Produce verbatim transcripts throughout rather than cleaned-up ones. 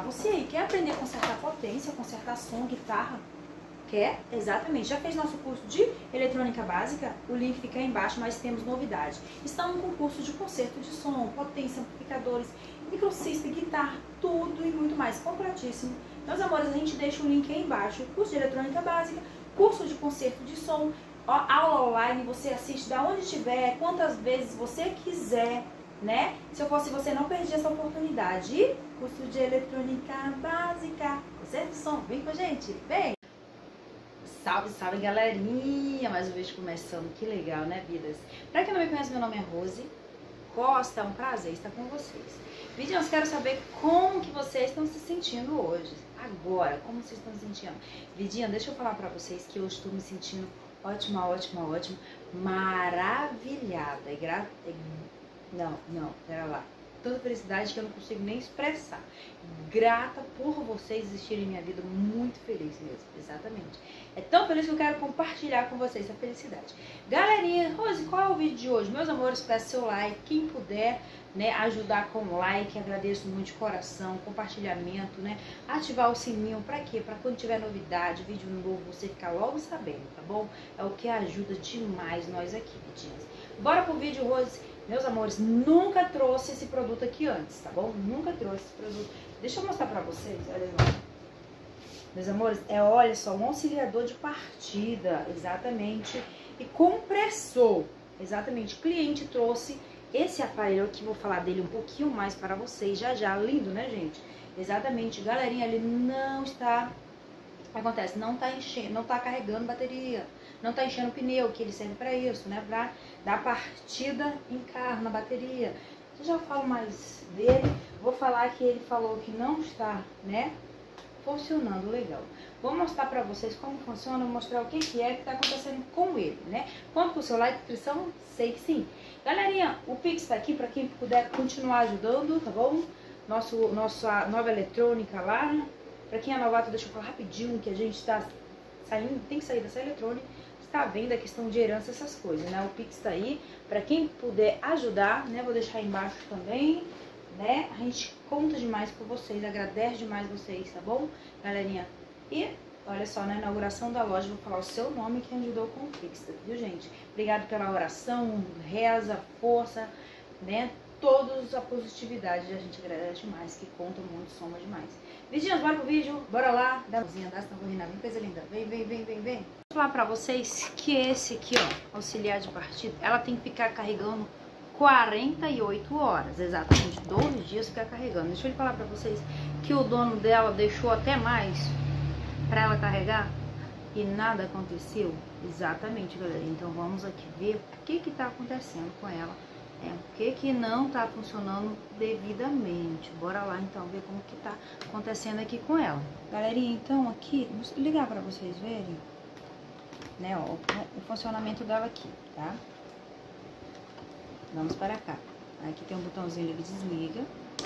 você aí quer aprender a consertar potência, consertar som, guitarra? Quer? Exatamente. Já fez nosso curso de eletrônica básica? O link fica aí embaixo, mas temos novidade. Estamos com curso de conserto de som, potência, amplificadores, microsystem, guitarra, tudo e muito mais, completíssimo. Meus amores, a gente deixa o link aí embaixo. Curso de eletrônica básica, curso de conserto de som, aula online, você assiste da onde estiver, quantas vezes você quiser, né? Se eu fosse você, não perdia essa oportunidade. E curso de eletrônica básica, conserto de som, vem com a gente, vem! Salve, salve, galerinha! Mais um vídeo começando, que legal, né, vidas? Pra quem não me conhece, meu nome é Rose Costa, é um prazer estar com vocês. Vidinhos, quero saber como que vocês estão se sentindo hoje, agora, como vocês estão se sentindo. Vidinha, deixa eu falar pra vocês que eu estou me sentindo ótima, ótima, ótima, maravilhada. É gra... é... Não, não, pera lá. Tanta felicidade que eu não consigo nem expressar. Grata por vocês existirem em minha vida, muito feliz mesmo, exatamente. É tão feliz que eu quero compartilhar com vocês essa felicidade. Galerinha, Rose, qual é o vídeo de hoje? Meus amores, peço seu like, quem puder, né, ajudar com like, agradeço muito de coração, compartilhamento, né, ativar o sininho, pra quê? Pra quando tiver novidade, vídeo novo, você ficar logo sabendo, tá bom? É o que ajuda demais nós aqui, vidinhas. Bora pro vídeo, Rose. Meus amores, nunca trouxe esse produto aqui antes, tá bom? Nunca trouxe esse produto. Deixa eu mostrar pra vocês, olha lá. Meus amores, é, olha só, um auxiliador de partida, exatamente, e compressor, exatamente. O cliente trouxe esse aparelho aqui, vou falar dele um pouquinho mais para vocês, já já, lindo, né, gente? Exatamente, galerinha, ele não está, acontece, não tá enchendo, não tá carregando bateria, não tá enchendo o pneu, que ele serve para isso, né, pra dar partida em carro, na bateria. Eu já falo mais dele, vou falar que ele falou que não está, né, funcionando legal. Vou mostrar pra vocês como funciona, vou mostrar o que que é que tá acontecendo com ele, né? Conta com o seu like, inscrição, sei que sim. Galerinha, o Pix tá aqui pra quem puder continuar ajudando, tá bom? Nosso, nossa nova eletrônica lá, né? Pra quem é novato, deixa eu falar rapidinho que a gente tá saindo, tem que sair dessa eletrônica. Tá vendo a questão de herança, essas coisas, né? O Pix tá aí, pra quem puder ajudar, né? Vou deixar aí embaixo também, né? A gente conta demais por vocês, agradece demais vocês, tá bom, galerinha? E olha só, na inauguração da loja, vou falar o seu nome que ajudou com o Pix, viu, gente? Obrigado pela oração, reza, força, né? Todos a positividade, a gente agradece demais, que conta muito, soma demais. Vidinhos, bora pro vídeo, bora lá, dá uma cozinha, dá essa corrida, vem coisa linda, vem, vem, vem, vem, vem. Vou falar pra vocês que esse aqui, ó, auxiliar de partida, ela tem que ficar carregando quarenta e oito horas, exatamente, doze dias ficar carregando. Deixa eu falar pra vocês que o dono dela deixou até mais pra ela carregar e nada aconteceu. Exatamente, galera. Então vamos aqui ver o que que tá acontecendo com ela. É, o que que não tá funcionando devidamente. Bora lá então ver como que tá acontecendo aqui com ela. Galerinha, então aqui, vou ligar pra vocês verem, né, ó, o funcionamento dela aqui, tá? Vamos para cá. Aqui tem um botãozinho liga e desliga.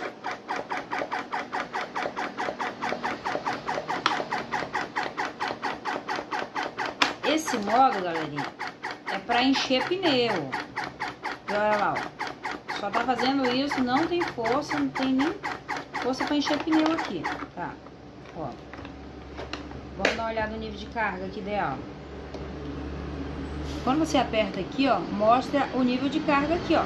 Esse modo, galerinha, é para encher pneu. E olha lá, ó. Só tá fazendo isso, não tem força, não tem nem força para encher pneu aqui, tá? Ó. Vamos dar uma olhada no nível de carga aqui ideal. Quando você aperta aqui, ó, mostra o nível de carga aqui, ó.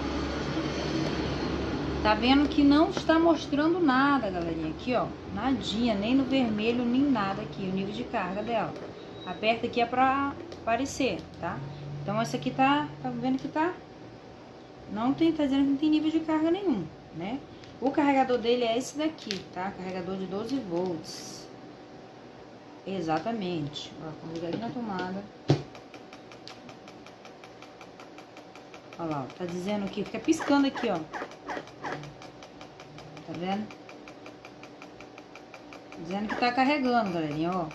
Tá vendo que não está mostrando nada, galerinha, aqui, ó. Nadinha, nem no vermelho, nem nada aqui, o nível de carga dela. Aperta aqui é pra aparecer, tá? Então essa aqui tá, tá vendo que tá? Não tem, tá dizendo que não tem nível de carga nenhum, né? O carregador dele é esse daqui, tá? Carregador de doze volts. Exatamente. Ó, vou ligar aqui na tomada. Olha lá, ó, tá dizendo aqui, fica piscando aqui, ó. Tá vendo? Dizendo que tá carregando, galerinha, ó.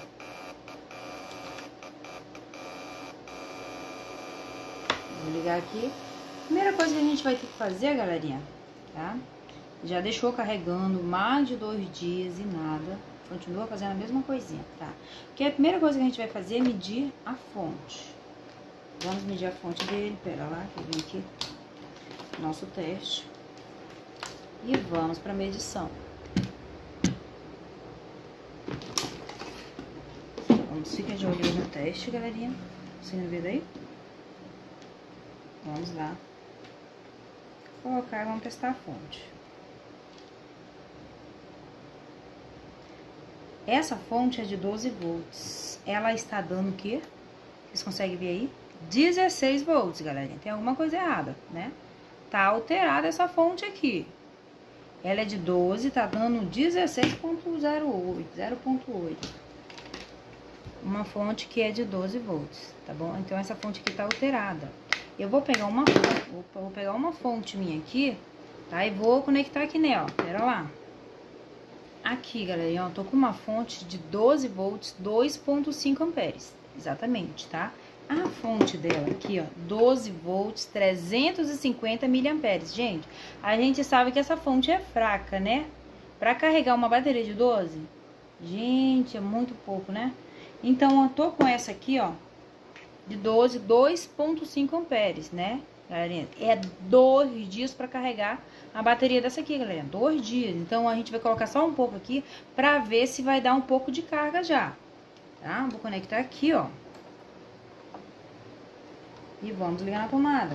Vou ligar aqui. Primeira coisa que a gente vai ter que fazer, galerinha, tá? Já deixou carregando mais de dois dias e nada. Continua fazendo a mesma coisinha, tá? Porque a primeira coisa que a gente vai fazer é medir a fonte. Vamos medir a fonte dele, pera lá, que vem aqui nosso teste. E vamos para medição. volts. Fica de olho aí no teste, galerinha. Conseguindo ver daí? Vamos lá. Vou colocar e vamos testar a fonte. Essa fonte é de doze volts. Ela está dando o quê? Vocês conseguem ver aí? dezesseis volts, galerinha. Tem alguma coisa errada, né? Tá alterada essa fonte aqui. Ela é de doze, tá dando dezesseis ponto zero oito, zero ponto oito. Uma fonte que é de doze volts, tá bom? Então, essa fonte aqui tá alterada. Eu vou pegar uma, vou pegar uma fonte minha aqui, tá? E vou conectar aqui nela, pera lá. Aqui, galerinha, ó, tô com uma fonte de doze volts, dois ponto cinco amperes, exatamente, tá? A fonte dela aqui, ó, doze volts, trezentos e cinquenta miliamperes. Gente, a gente sabe que essa fonte é fraca, né? Pra carregar uma bateria de doze, gente, é muito pouco, né? Então, eu tô com essa aqui, ó, de doze, dois ponto cinco amperes, né, galerinha? É dois dias pra carregar a bateria dessa aqui, galera. Dois dias. Então, a gente vai colocar só um pouco aqui pra ver se vai dar um pouco de carga já, tá? Vou conectar aqui, ó. E vamos ligar na tomada.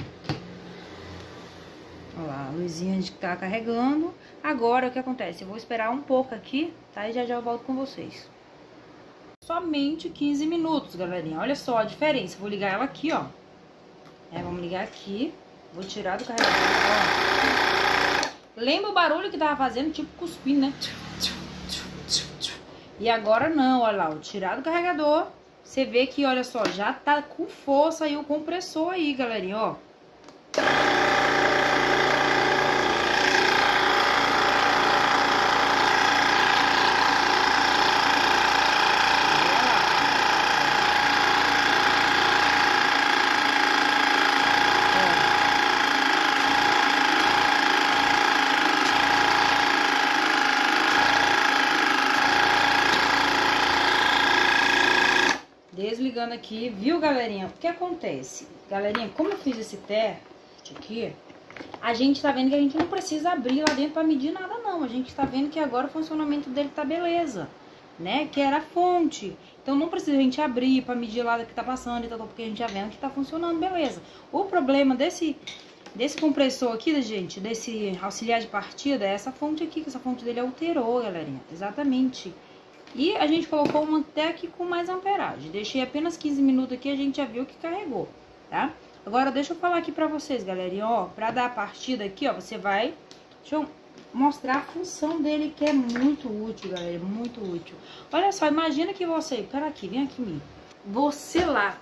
Olha lá, a luzinha de tá carregando. Agora, o que acontece? Eu vou esperar um pouco aqui, tá? E já já eu volto com vocês. Somente quinze minutos, galerinha. Olha só a diferença. Vou ligar ela aqui, ó. É, vamos ligar aqui. Vou tirar do carregador, ó. Lembra o barulho que tava fazendo? Tipo cuspindo, né? E agora não, olha lá. Vou tirar do carregador. Você vê que, olha só, já tá com força aí o compressor aí, galerinha, ó. Desligando aqui, viu, galerinha? O que acontece? Galerinha, como eu fiz esse teste aqui, a gente tá vendo que a gente não precisa abrir lá dentro pra medir nada, não. A gente tá vendo que agora o funcionamento dele tá beleza, né? Que era a fonte. Então, não precisa a gente abrir pra medir lá que tá passando e tal, porque a gente já vendo que tá funcionando beleza. O problema desse, desse compressor aqui, gente, desse auxiliar de partida, é essa fonte aqui, que essa fonte dele alterou, galerinha. Exatamente. E a gente colocou uma até aqui com mais amperagem. Deixei apenas quinze minutos aqui, a gente já viu que carregou, tá? Agora, deixa eu falar aqui pra vocês, galerinha, ó. Pra dar a partida aqui, ó, você vai... Deixa eu mostrar a função dele, que é muito útil, galera, muito útil. Olha só, imagina que você... Pera aqui, vem aqui em mim. Você lá,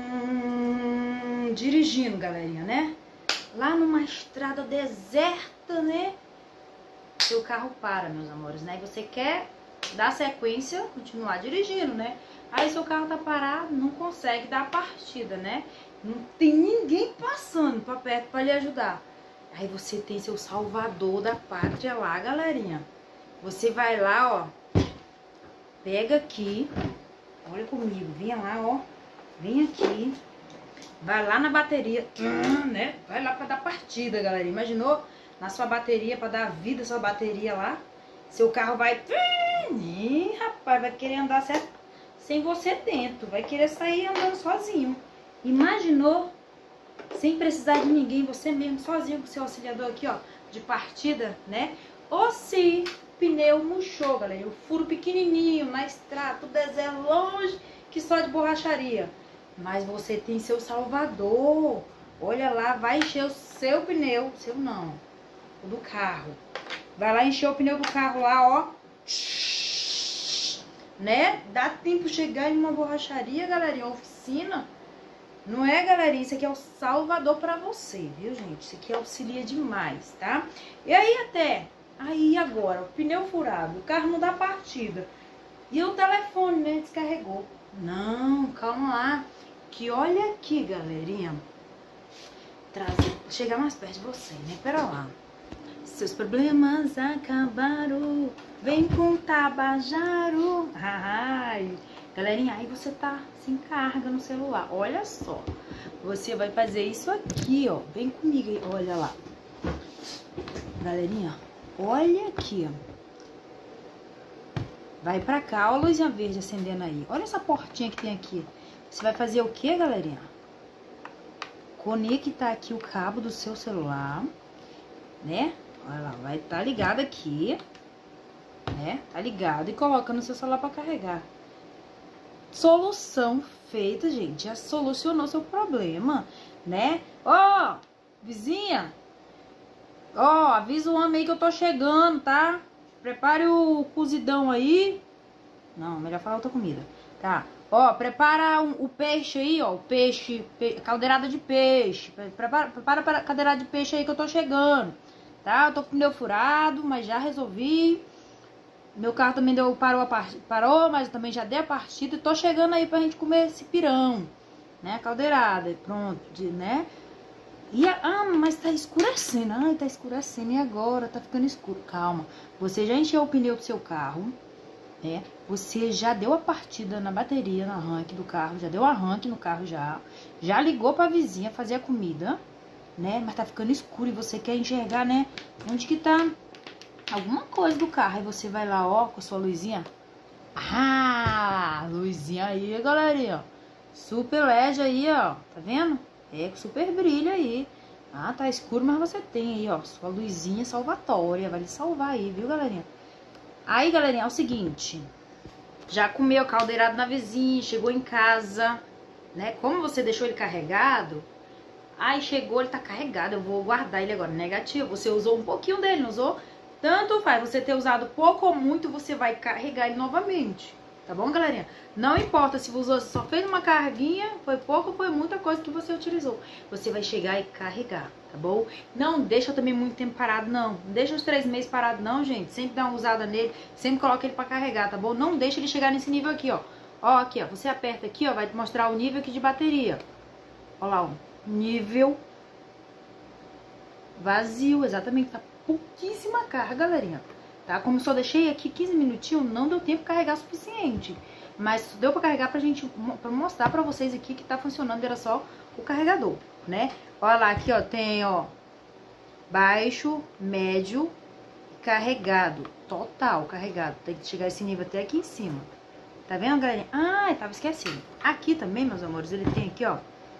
hum, dirigindo, galerinha, né? Lá numa estrada deserta, né? Seu carro para, meus amores, né? E você quer... dar sequência, continuar dirigindo, né? Aí seu carro tá parado, não consegue dar a partida, né? Não tem ninguém passando pra perto pra lhe ajudar. Aí você tem seu salvador da pátria lá, galerinha. Você vai lá, ó, pega aqui, olha comigo, venha lá, ó, vem aqui, vai lá na bateria, né? Vai lá pra dar partida, galera. Imaginou? Na sua bateria, pra dar vida à sua bateria lá, seu carro vai... Ih, rapaz, vai querer andar certo sem você dentro. Vai querer sair andando sozinho. Imaginou? Sem precisar de ninguém, você mesmo, sozinho com seu auxiliador aqui, ó, de partida, né? Ou se o pneu murchou, galera, o furo pequenininho, na estrada, tudo deserto, longe, que só de borracharia. Mas você tem seu salvador. Olha lá, vai encher o seu pneu, seu não, o do carro. Vai lá encher o pneu do carro lá, ó. Né? Dá tempo de chegar em uma borracharia, galerinha, oficina. Não é, galerinha? Isso aqui é o salvador pra você, viu, gente? Isso aqui auxilia demais, tá? E aí até... Aí agora, o pneu furado, o carro não dá partida. E o telefone, né? Descarregou. Não, calma lá. Que olha aqui, galerinha. Trazer... Chegar mais perto de você, né? Pera lá. Seus problemas acabaram, vem com Tabajaro. Ai, galerinha, aí você tá sem carga no celular. Olha só, você vai fazer isso aqui, ó. Vem comigo aí, olha lá. Galerinha, olha aqui, ó. Vai pra cá, ó a luzinha verde acendendo aí. Olha essa portinha que tem aqui. Você vai fazer o que, galerinha? Conectar aqui o cabo do seu celular, né? Olha lá, vai estar tá ligado aqui, né? Tá ligado e coloca no seu celular pra carregar. Solução feita, gente. Já solucionou seu problema, né? Ó, vizinha. Ó, avisa o homem aí que eu tô chegando, tá? Prepare o cozidão aí. Não, melhor falar outra comida. Tá. Ó, prepara um, o peixe aí, ó. O peixe, pe, caldeirada de peixe. Prepara, prepara a caldeirada de peixe aí que eu tô chegando. Tá? Eu tô com o pneu furado, mas já resolvi. Meu carro também deu, parou, a part... parou, mas também já dei a partida. E tô chegando aí pra gente comer esse pirão. Né? Caldeirada. Pronto, de, né? E a... Ah, mas tá escurecendo. Ai, tá escurecendo. E agora? Tá ficando escuro. Calma. Você já encheu o pneu do seu carro. Né? Você já deu a partida na bateria, no arranque do carro. Já deu arranque no carro já. Já ligou pra vizinha fazer a comida. Né? Mas tá ficando escuro e você quer enxergar, né? Onde que tá alguma coisa do carro. Aí você vai lá, ó, com a sua luzinha. Ah, luzinha aí, galerinha. Super L E D aí, ó. Tá vendo? É, super brilho aí. Ah, tá escuro, mas você tem aí, ó, sua luzinha salvatória. Vai lhe salvar aí, viu, galerinha? Aí, galerinha, é o seguinte. Já comeu caldeirado na vizinha, chegou em casa, né? Como você deixou ele carregado... Aí chegou, ele tá carregado, eu vou guardar ele agora. Negativo, você usou um pouquinho dele, não usou? Tanto faz, você ter usado pouco ou muito, você vai carregar ele novamente. Tá bom, galerinha? Não importa se você só fez uma carguinha, foi pouco ou foi muita coisa que você utilizou. Você vai chegar e carregar, tá bom? Não deixa também muito tempo parado, não. Não deixa os três meses parado, não, gente. Sempre dá uma usada nele, sempre coloca ele pra carregar, tá bom? Não deixa ele chegar nesse nível aqui, ó. Ó, aqui, ó. Você aperta aqui, ó, vai te mostrar o nível aqui de bateria. Ó lá, ó. Nível vazio, exatamente, tá pouquíssima carga, galerinha, tá? Como só deixei aqui quinze minutinhos, não deu tempo de carregar o suficiente, mas deu pra carregar pra gente, pra mostrar pra vocês aqui que tá funcionando, era só o carregador, né? Olha lá, aqui, ó, tem, ó, baixo, médio, carregado, total carregado, tem que chegar esse nível até aqui em cima, tá vendo, galerinha? Ah, eu tava esquecendo, aqui também, meus amores, ele tem aqui, ó,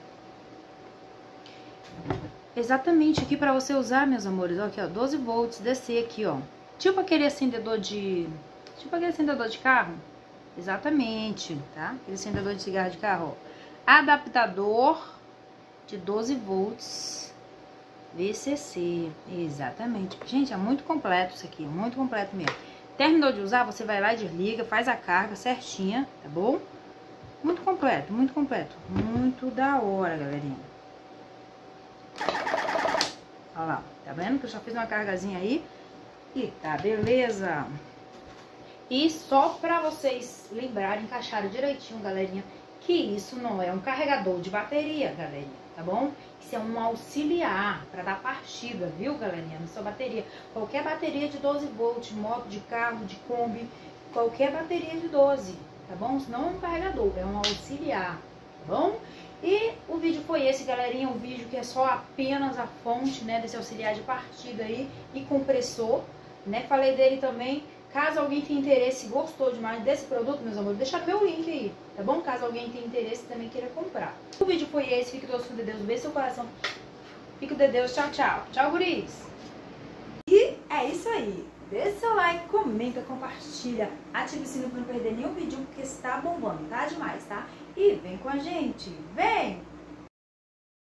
exatamente aqui pra você usar, meus amores, ó, aqui, ó, doze volts, D C aqui, ó, tipo aquele acendedor de, tipo aquele acendedor de carro, exatamente, tá, aquele acendedor de cigarro de carro, ó, adaptador de doze volts, V C C, exatamente, gente, é muito completo isso aqui, muito completo mesmo. Terminou de usar, você vai lá e desliga, faz a carga certinha, tá bom? Muito completo, muito completo, muito da hora, galerinha. Olha lá, tá vendo que eu já fiz uma cargazinha aí e tá beleza. E só pra vocês lembrarem, encaixarem direitinho, galerinha, que isso não é um carregador de bateria, galerinha, tá bom? Isso é um auxiliar pra dar partida, viu, galerinha, na sua bateria. Qualquer bateria de doze volts, moto, de carro, de Kombi, qualquer bateria de doze, tá bom? Isso não é um carregador, é um auxiliar, tá bom? E o vídeo foi esse, galerinha, um vídeo que é só apenas a fonte, né, desse auxiliar de partida aí e compressor, né, falei dele também. Caso alguém tenha interesse, gostou demais desse produto, meus amores, deixa meu link aí, tá bom? Caso alguém tenha interesse e também queira comprar. O vídeo foi esse, fique todos com Deus, beijo seu coração, fique com Deus, tchau, tchau. Tchau, guris! E é isso aí, deixa seu like, comenta, compartilha, ativa o sino pra não perder nenhum vídeo, porque está bombando, tá demais, tá? E vem com a gente, vem!